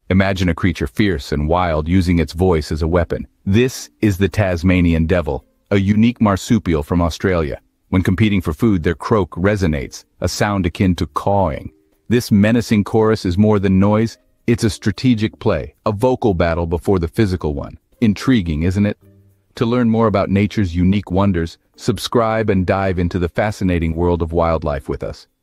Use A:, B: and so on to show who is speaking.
A: Imagine a creature fierce and wild using its voice as a weapon. This is the Tasmanian Devil, a unique marsupial from Australia. When competing for food, their croak resonates, a sound akin to cawing. This menacing chorus is more than noise, it's a strategic play, a vocal battle before the physical one. Intriguing, isn't it? To learn more about nature's unique wonders, subscribe and dive into the fascinating world of wildlife with us.